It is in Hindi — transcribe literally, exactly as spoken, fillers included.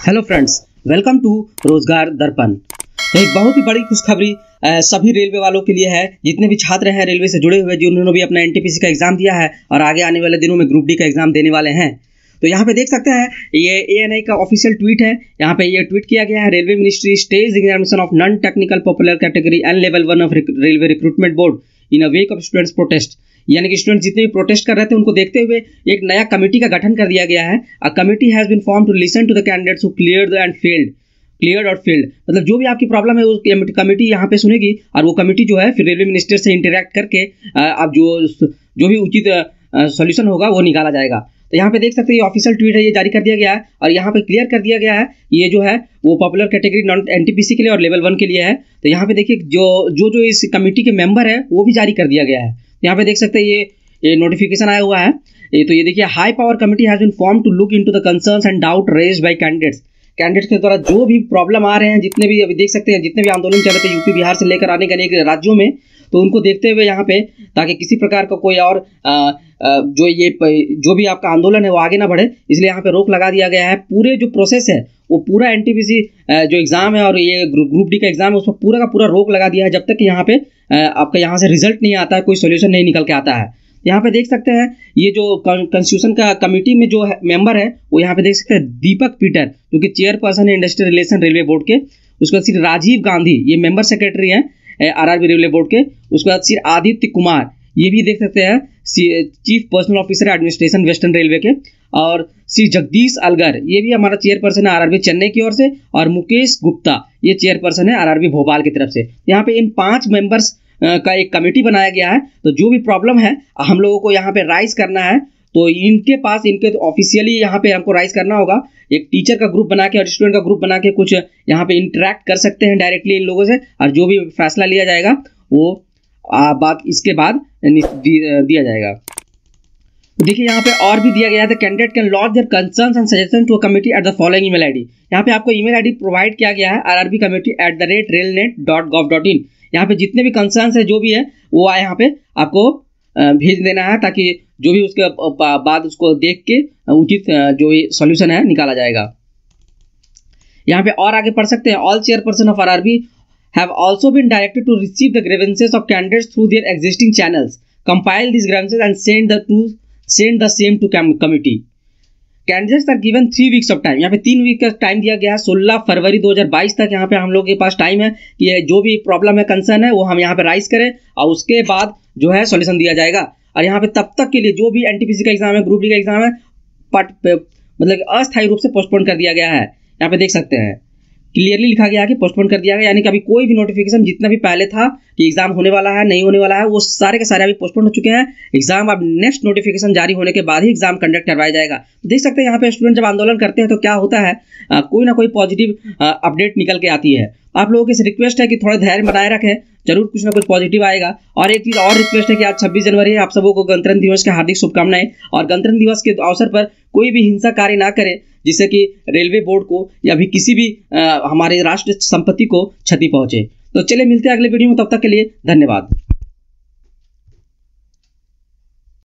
हेलो फ्रेंड्स, वेलकम टू रोजगार दर्पण। तो एक बहुत ही बड़ी खुशखबरी सभी रेलवे वालों के लिए है। जितने भी छात्र हैं रेलवे से जुड़े हुए, जिन्होंने भी अपना एनटीपीसी का एग्जाम दिया है और आगे आने वाले दिनों में ग्रुप डी का एग्जाम देने वाले हैं, तो यहाँ पे देख सकते हैं ये एएनआई का ऑफिशियल ट्वीट है। यहाँ पे ये ट्वीट किया गया है, railway ministry stage examination of non technical popular category and level one of railway recruitment board in a wake of students protest. यानी कि स्टूडेंट जितने भी प्रोटेस्ट कर रहे थे उनको देखते हुए एक नया कमेटी का गठन कर दिया गया है। A committee has been form to listen to the candidates who cleared and failed cleared और फेल्ड। मतलब जो भी आपकी प्रॉब्लम है वो कमेटी यहाँ पे सुनेगी और वो कमेटी जो है फिर रेलवे मिनिस्टर से इंटरेक्ट करके आप जो जो भी उचित सॉल्यूशन होगा वो निकाला जाएगा। तो यहाँ पे देख सकते हैं ये ऑफिशियल ट्वीट है, ये जारी कर दिया गया है और यहाँ पे क्लियर कर दिया गया है ये जो है वो पॉपुलर कैटेगरी नॉन एनटीपीसी के लिए और लेवल वन के लिए है। तो यहाँ पे देखिए जो जो जो इस कमेटी के मेंबर है वो भी जारी कर दिया गया है। यहाँ पे देख सकते हैं ये ये नोटिफिकेशन आया हुआ है। ये तो ये देखिए, high power committee has been form to look into the concerns and doubt raised by candidates. Candidates के द्वारा जो भी प्रॉब्लम आ रहे हैं, जितने भी अभी देख सकते हैं जितने भी आंदोलन चल रहे थे यूपी बिहार से लेकर आने के अनेक राज्यों में, तो उनको देखते हुए यहाँ पे ताकि किसी प्रकार का कोई और आ, आ, जो ये जो भी आपका आंदोलन है वो आगे ना बढ़े, इसलिए यहाँ पे रोक लगा दिया गया है। पूरे जो प्रोसेस है वो पूरा एनटीपीसी जो एग्जाम है और ये ग्रुप डी का एग्जाम है उस पर पूरा का पूरा रोक लगा दिया है जब तक यहाँ पे आपका यहाँ से रिजल्ट नहीं आता है, कोई सोल्यूशन नहीं निकल के आता है। यहाँ पे देख सकते हैं ये जो कॉन्स्टिट्यूशन का कमेटी में जो मेंबर है वो यहाँ पे देख सकते हैं दीपक पीटर, जो कि चेयरपर्सन है इंडस्ट्रियल रिलेशन रेलवे बोर्ड के। उसके बाद श्री राजीव गांधी, ये मेंबर सेक्रेटरी हैं आरआरबी रेलवे बोर्ड के। उसके बाद श्री आदित्य कुमार, ये भी देख सकते हैं chief personnel officer administration western railway के। और श्री जगदीश अलगर, ये भी हमारा चेयरपर्सन है आरआरबी चेन्नई की ओर से। और मुकेश गुप्ता, ये चेयरपर्सन है आरआरबी भोपाल की तरफ से। यहाँ पे इन पांच मेंबर्स का एक कमेटी बनाया गया है। तो जो भी प्रॉब्लम है हम लोगों को यहाँ पे राइज करना है, तो इनके पास इनके तो ऑफिशियली यहाँ पे हमको राइज करना होगा। एक टीचर का ग्रुप बना के और स्टूडेंट का ग्रुप बना के कुछ यहाँ पे इंटरेक्ट कर सकते हैं डायरेक्टली इन लोगों से, और जो भी फैसला लिया जाएगा वो आ, बात इसके बाद दिया जाएगा। देखिए यहाँ पे और भी दिया गया है, candidate can launch their concerns and suggestion to a committee at the following email ID. यहाँ पे आपको ईमेल आईडी प्रोवाइड किया गया है RRB committee at the rate railnet dot gov dot in. यहाँ पे जितने भी कंसर्न्स है जो भी है वो आए यहाँ पे आपको भेज देना है, ताकि जो भी उसके बाद उसको देख के उचित जो सॉल्यूशन है निकाला जाएगा। यहाँ पे और आगे पढ़ सकते हैं, all chairperson of RRB have also been directed to receive the grievances of candidates through their existing channels, compile this grievances and send the to send the same to committee. Candidates are given three weeks of time. यहाँ पे तीन वीक का टाइम दिया गया है, सोलह फरवरी दो हज़ार बाईस तक यहाँ पे हम लोग के पास टाइम है कि जो भी प्रॉब्लम है, कंसर्न है, वो हम यहाँ पे राइज करें और उसके बाद जो है सॉल्यूशन दिया जाएगा। और यहाँ पे तब तक के लिए जो भी एनटीपीसी का एग्जाम है, ग्रुप डी का एग्जाम है, पट मतलब अस्थायी रूप से पोस्टपोन कर दिया गया है। यहाँ पे देख सकते हैं क्लियरली लिखा गया है कि पोस्टपोन कर दिया गया, यानी कि अभी कोई भी नोटिफिकेशन जितना भी पहले था कि एग्जाम होने वाला है नहीं होने वाला है, वो सारे के सारे अभी पोस्टपोन हो चुके हैं। एग्जाम अब नेक्स्ट नोटिफिकेशन जारी होने के बाद ही एग्जाम कंडक्ट करवाया जाएगा। तो देख सकते हैं यहाँ पे स्टूडेंट जब आंदोलन करते हैं तो क्या होता है, आ, कोई ना कोई पॉजिटिव अपडेट निकल के आती है। आप लोगों की रिक्वेस्ट है कि थोड़ा धैर्य बनाए रखें, जरूर कुछ ना कुछ पॉजिटिव आएगा। और एक चीज़ और रिक्वेस्ट है कि आज छब्बीस जनवरी है, आप सबों को गणतंत्र दिवस की हार्दिक शुभकामनाएं। और गणतंत्र दिवस के अवसर पर कोई भी हिंसा कार्य ना करें जिससे कि रेलवे बोर्ड को या भी किसी भी आ, हमारे राष्ट्र संपत्ति को क्षति पहुंचे। तो चलिए मिलते हैं अगले वीडियो में, तब तक के लिए धन्यवाद।